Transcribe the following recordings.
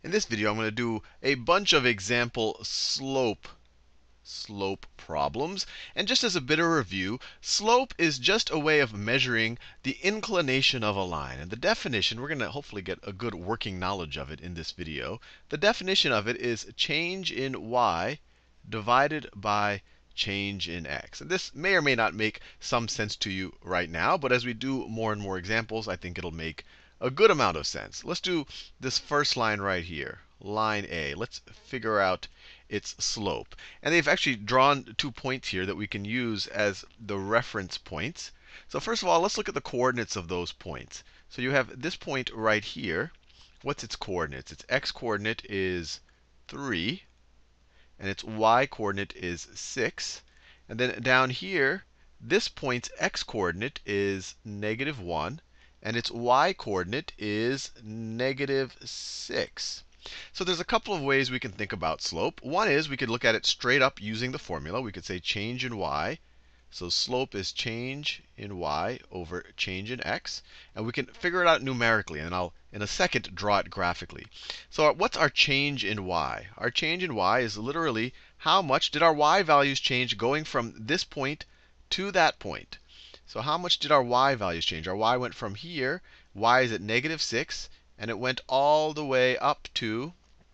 In this video, I'm going to do a bunch of example slope problems. And just as a bit of review, slope is just a way of measuring the inclination of a line. And the definition, we're going to hopefully get a good working knowledge of it in this video. The definition of it is change in y divided by change in x. And this may or may not make some sense to you right now, but as we do more and more examples, I think it'll make a good amount of sense. Let's do this first line right here, line A. Let's figure out its slope. And they've actually drawn 2 points here that we can use as the reference points. So first of all, let's look at the coordinates of those points. So you have this point right here. What's its coordinates? Its x coordinate is 3, and its y coordinate is 6. And then down here, this point's x coordinate is -1, and its y coordinate is -6. So there's a couple of ways we can think about slope. One is we could look at it straight up using the formula. We could say change in y. So slope is change in y over change in x. And we can figure it out numerically. And I'll, in a second, draw it graphically. So what's our change in y? Our change in y is literally how much did our y values change going from this point to that point. So how much did our y values change? Our y went from here. Y is at -6. And it went all the way up to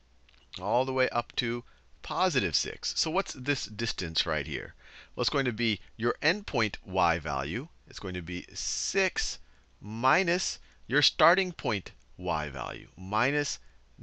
+6. So what's this distance right here? Well, it's going to be your endpoint y value. It's going to be 6 minus your starting point y value, minus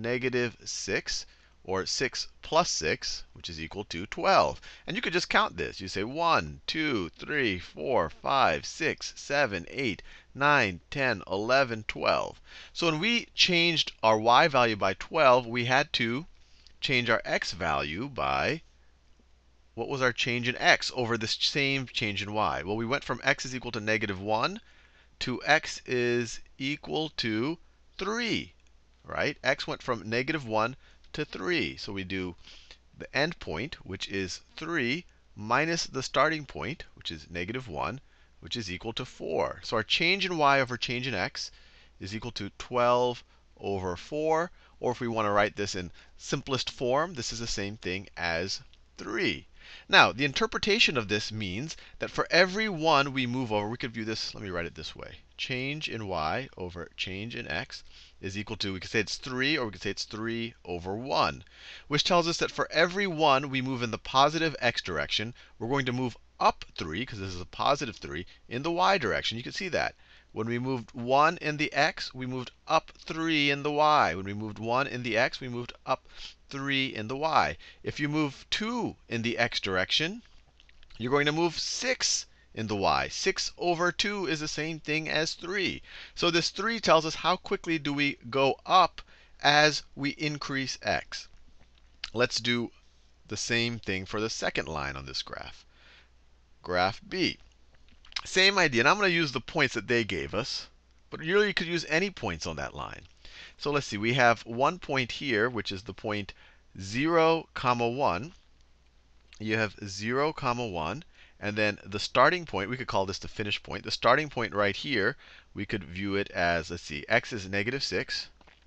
-6, or 6 plus 6, which is equal to 12. And you could just count this. You say 1, 2, 3, 4, 5, 6, 7, 8, 9, 10, 11, 12. So when we changed our y value by 12, we had to change our x value by, what was our change in x over this same change in y? Well, we went from x is equal to -1 to x is equal to 3, right? X went from -1 to 3. So we do the end point, which is 3, minus the starting point, which is -1, which is equal to 4. So our change in y over change in x is equal to 12 over 4. Or if we want to write this in simplest form, this is the same thing as 3. Now, the interpretation of this means that for every one we move over, we could view this, let me write it this way. Change in y over change in x is equal to, we could say it's 3, or we could say it's 3 over 1. Which tells us that for every one we move in the positive x direction, we're going to move up 3, because this is a positive 3, in the y direction. You can see that. When we moved 1 in the x, we moved up 3 in the y. When we moved 1 in the x, we moved up 3 in the y. If you move 2 in the x direction, you're going to move 6 in the y. 6 over 2 is the same thing as 3. So this 3 tells us how quickly do we go up as we increase x. Let's do the same thing for the second line on this graph. Graph B. Same idea. And I'm going to use the points that they gave us. But really, you could use any points on that line. So let's see. We have one point here, which is the point 0, 1. You have 0, 1. And then the starting point, we could call this the finish point. The starting point right here, we could view it as, let's see, x is -6,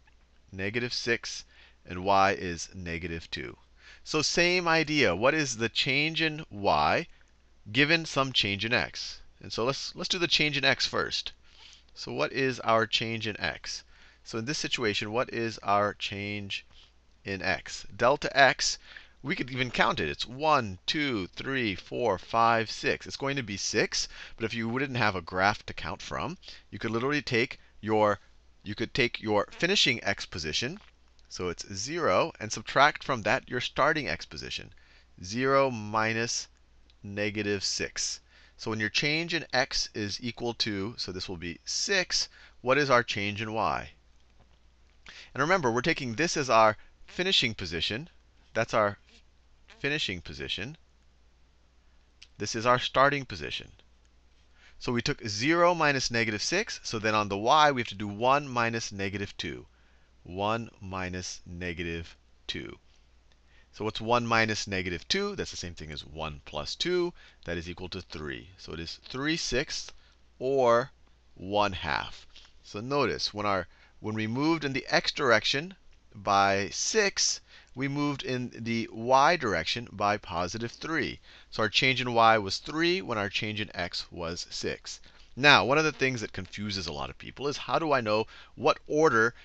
and y is -2. So same idea. What is the change in y given some change in x? And so let's do the change in x first. So what is our change in x? So in this situation, what is our change in x? Delta x, we could even count it. It's 1, 2, 3, 4, 5, 6. It's going to be 6. But if you wouldn't have a graph to count from, you could literally take your finishing x position. So it's 0, and subtract from that your starting x position. 0 minus -6. So when your change in x is equal to, so this will be 6, what is our change in y? And remember, we're taking this as our finishing position. That's our finishing position. This is our starting position. So we took 0 minus -6. So then on the y, we have to do 1 minus -2. 1 minus -2. So what's 1 minus -2? That's the same thing as 1 plus 2. That is equal to 3. So it is 3/6 or 1/2. So notice, when we moved in the x direction, by 6, we moved in the y direction by positive 3. So our change in y was 3 when our change in x was 6. Now, one of the things that confuses a lot of people is how do I know what order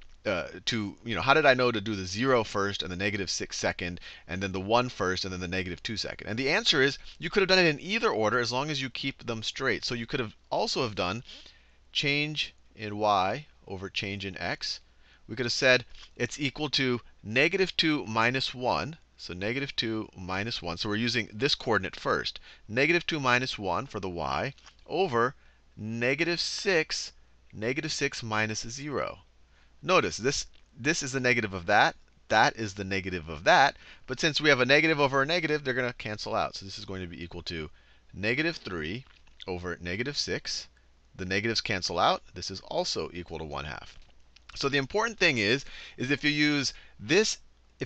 how did I know to do the 0 first and the negative 6 second, and then the 1 first and then the negative 2 second? And the answer is you could have done it in either order as long as you keep them straight. So you could have also have done change in y over change in x. We could have said it's equal to negative 2 minus 1. So negative 2 minus 1. So we're using this coordinate first. Negative 2 minus 1 for the y over negative 6 minus 0. Notice this is the negative of that. That is the negative of that. But since we have a negative over a negative, they're going to cancel out. So this is going to be equal to negative 3 over negative 6. The negatives cancel out. This is also equal to 1/2. So the important thing is if you use this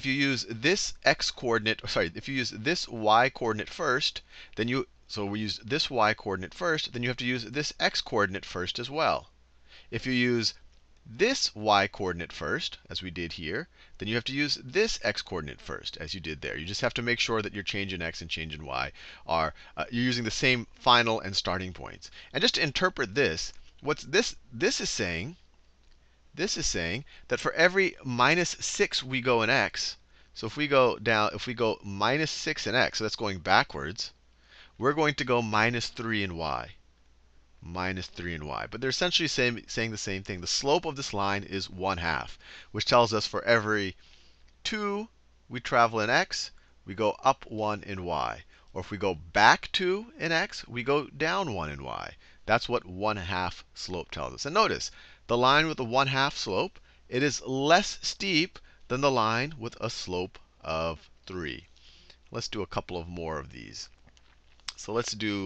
x coordinate, if you use this y coordinate first, then we use this y coordinate first, then you have to use this x coordinate first as well. If you use this y coordinate first, as we did here, then you have to use this x coordinate first, as you did there. You just have to make sure that your change in x and change in y are you're using the same final and starting points. And just to interpret this, what's this is saying? This is saying that for every minus 6 we go in x, so if we go minus 6 in x, so that's going backwards, we're going to go minus 3 in y. Minus 3 in y. But they're essentially saying the same thing. The slope of this line is 1/2, which tells us for every 2 we travel in x, we go up 1 in y. Or if we go back 2 in x, we go down 1 in y. That's what 1/2 slope tells us. And notice, the line with the 1/2 slope, it is less steep than the line with a slope of 3. Let's do a couple of more of these. So let's do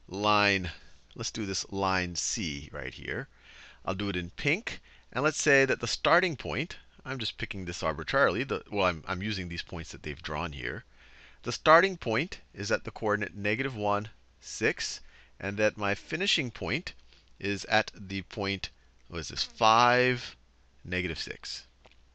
this line C right here. I'll do it in pink. And let's say that the starting point, I'm just picking this arbitrarily. I'm using these points that they've drawn here. The starting point is at the coordinate negative 1, 6. And that my finishing point is at the point, what is this, 5, negative 6.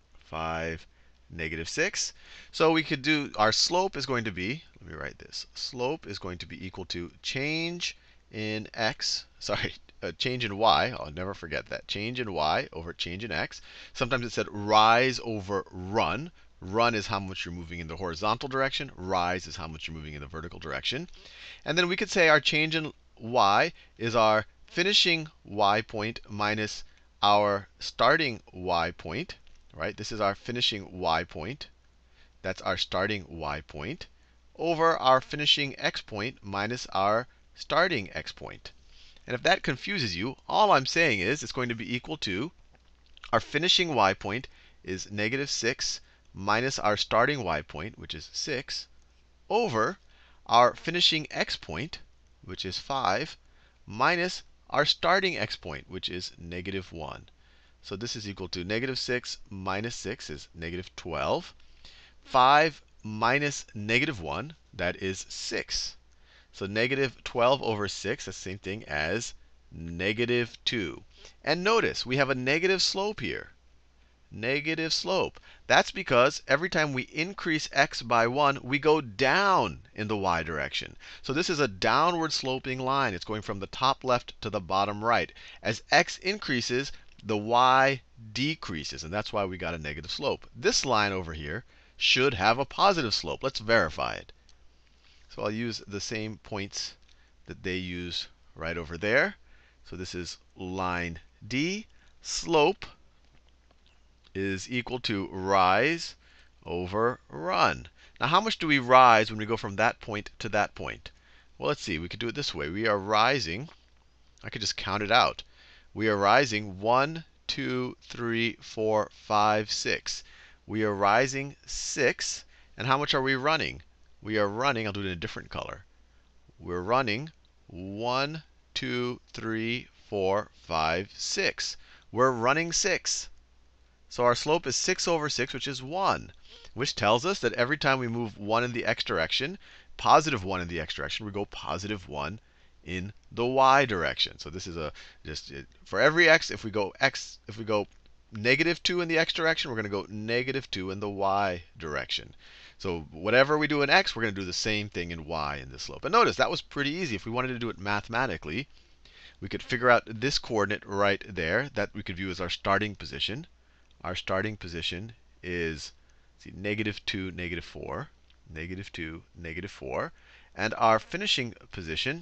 5, negative 6. So we could do, our slope is going to be, let me write this. Slope is going to be equal to change in x, change in y. I'll never forget that. Change in y over change in x. Sometimes it said rise over run. Run is how much you're moving in the horizontal direction. Rise is how much you're moving in the vertical direction. And then we could say our change in y is our finishing y point minus our starting y point. Right? This is our finishing y point. That's our starting y point over our finishing x point minus our starting x point. And if that confuses you, all I'm saying is it's going to be equal to our finishing y point is negative 6 minus our starting y point, which is 6, over our finishing x point, which is 5, minus our starting x point, which is negative 1. So this is equal to negative 6 minus 6 is negative 12. 5 minus negative 1, that is 6. So negative 12 over 6, that's the same thing as negative 2. And notice, we have a negative slope here. Negative slope. That's because every time we increase x by 1, we go down in the y direction. So this is a downward sloping line. It's going from the top left to the bottom right. As x increases, the y decreases. And that's why we got a negative slope. This line over here should have a positive slope. Let's verify it. So I'll use the same points that they use right over there. So this is line D. Slope is equal to rise over run. Now, how much do we rise when we go from that point to that point? Well, let's see. We could do it this way. We are rising. I could just count it out. We are rising 1, 2, 3, 4, 5, 6. We are rising 6. And how much are we running? We are running, I'll do it in a different color. We're running 1, 2, 3, 4, 5, 6. We're running 6. So our slope is 6 over 6, which is 1, which tells us that every time we move 1 in the x direction, positive 1 in the x direction, we go positive 1 in the y direction. So this is for every x, if we go -2 in the x direction, we're going to go -2 in the y direction. So whatever we do in x, we're going to do the same thing in y in this slope. And notice that was pretty easy. If we wanted to do it mathematically, we could figure out this coordinate right there that we could view as our starting position. Our starting position is, see, -2, -4, -2, -4. And our finishing position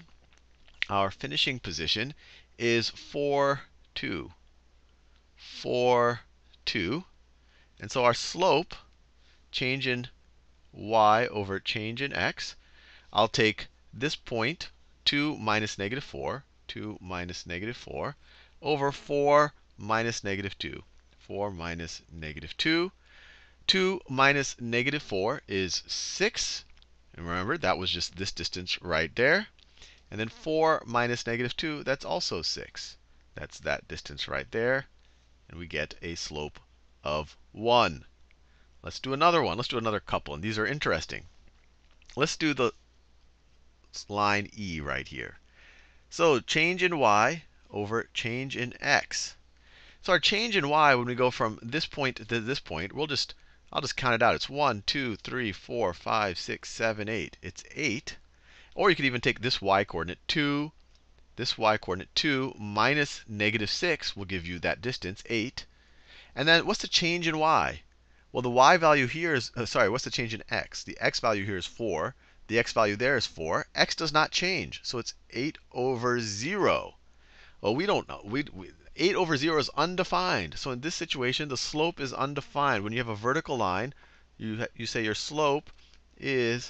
is 4, 2. 4, 2. And so our slope, change in y over change in x, I'll take this point, 2 minus -4, 2 minus -4, over 4 minus -2. 4 minus -2. 2 minus -4 is 6. And remember, that was just this distance right there. And then 4 minus -2, that's also 6. That's that distance right there. And we get a slope of 1. Let's do another one. Let's do another couple. And these are interesting. Let's do the line E right here. So change in y over change in x. So our change in y, when we go from this point to this point, I'll just count it out. It's 1, 2, 3, 4, 5, 6, 7, 8. It's 8. Or you could even take this y coordinate 2. This y coordinate 2 minus -6 will give you that distance, 8. And then what's the change in y? Well, the y value here is, what's the change in x? The x value here is 4. The x value there is 4. X does not change, so it's 8 over 0. Well, we don't know. 8 over 0 is undefined. So in this situation, the slope is undefined. When you have a vertical line, you say your slope is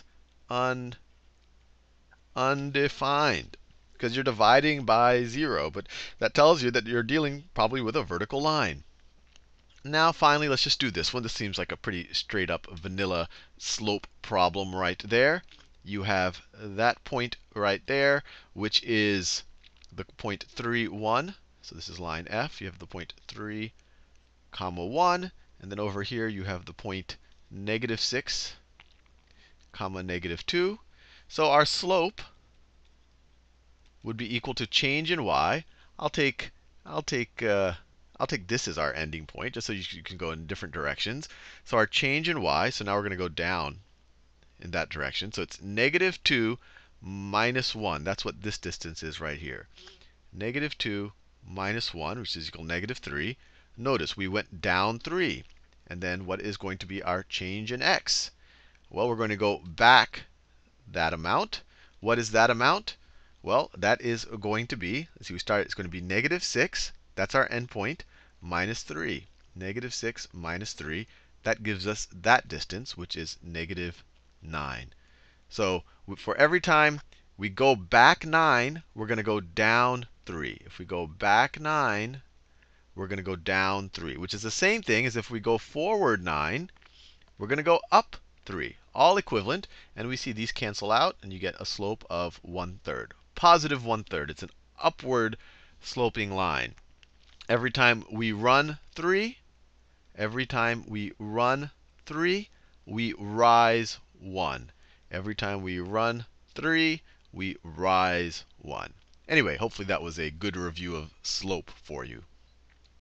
undefined, because you're dividing by 0. But that tells you that you're dealing probably with a vertical line. Now, finally, let's just do this one. This seems like a pretty straight up vanilla slope problem right there. You have that point right there, which is the point 3, 1. So this is line F. You have the point 3, 1. And then over here, you have the point -6, -2. So our slope would be equal to change in y. I'll take this as our ending point, just so you can go in different directions. So our change in y, so now we're going to go down in that direction. So it's -2 minus 1. That's what this distance is right here. -2 minus 1, which is equal to -3. Notice we went down 3. And then what is going to be our change in x? Well, we're going to go back that amount. What is that amount? Well, that is going to be, let's see, it's going to be -6. That's our endpoint, minus 3. -6 minus 3. That gives us that distance, which is -9. So for every time we go back 9, we're going to go down 3. If we go back 9, we're going to go down 3, which is the same thing as if we go forward 9, we're going to go up 3. All equivalent. And we see these cancel out, and you get a slope of 1/3. Positive 1/3. It's an upward sloping line. Every time we run 3, we rise 1. Every time we run 3, we rise 1. Anyway, hopefully that was a good review of slope for you.